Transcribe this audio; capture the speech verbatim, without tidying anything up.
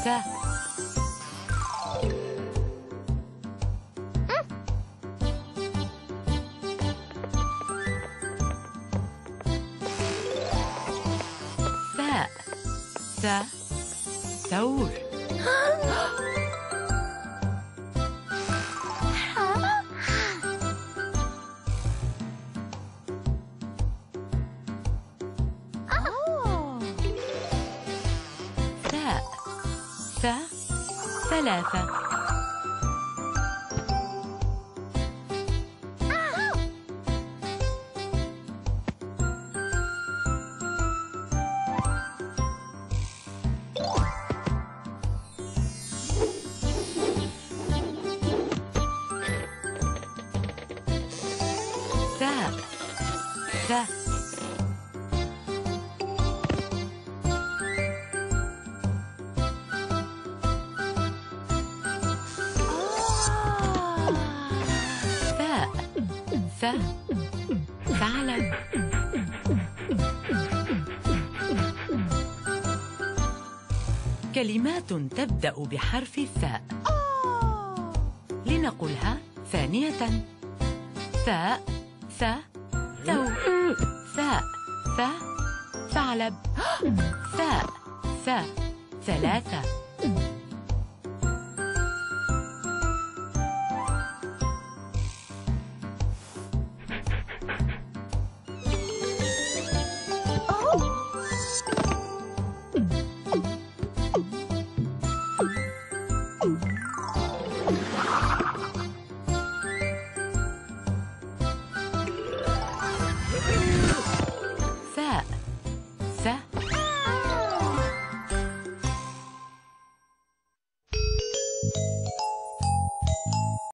ث ثاء ث ثور ثاء ث ثلاثة ثاء ث ثاء ث ثعلب كلمات تبدأ بحرف الثاء. لنقلها ثانية. ثاء ث ثور ثاء ث ثعلب ثاء ث ثلاثة